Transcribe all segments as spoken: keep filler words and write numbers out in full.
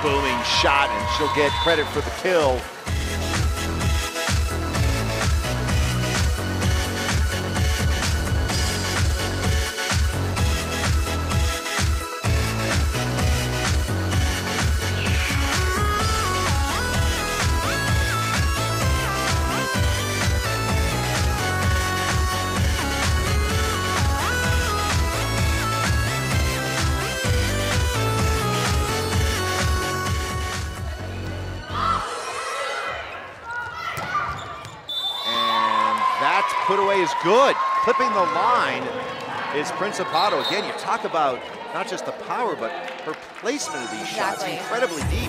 booming shot, and she'll get credit for the kill. That put away is good. Clipping the line is Principato. Again, you talk about not just the power, but her placement of these Exactly. shots, incredibly deep.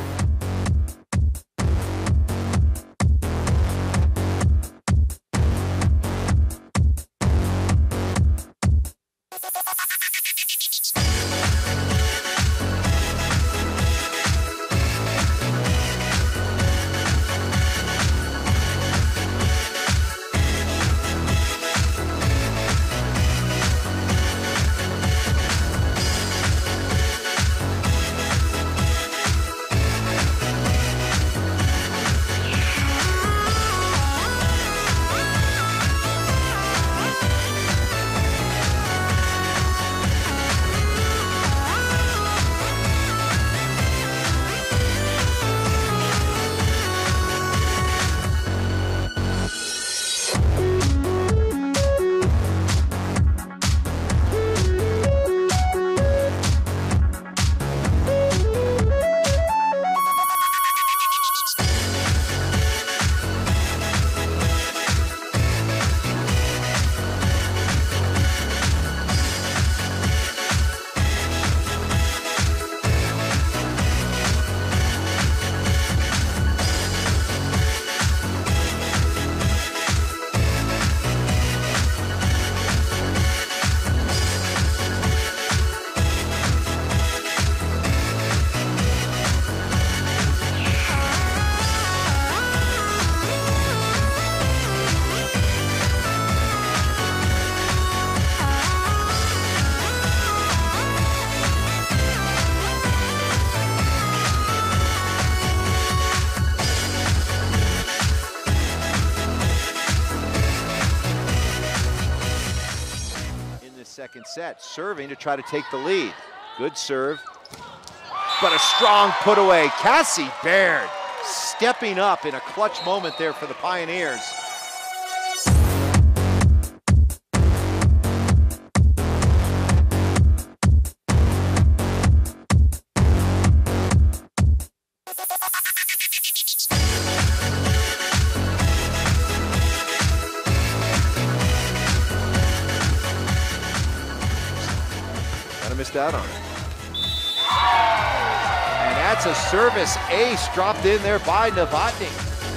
Second set, serving to try to take the lead. Good serve, but a strong put away. Cassie Baird stepping up in a clutch moment there for the Pioneers. Missed out on it. And that's a service ace dropped in there by Novotny.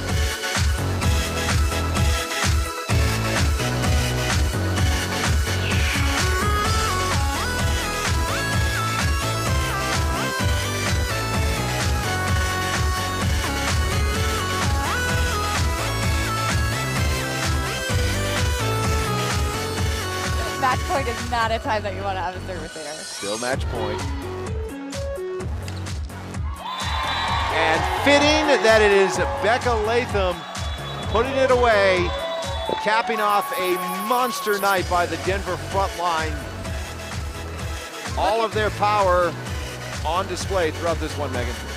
Match point is not a time that you want to have a service there. Still match point. And fitting that it is Becca Latham putting it away, capping off a monster night by the Denver front line. All of their power on display throughout this one, Megan.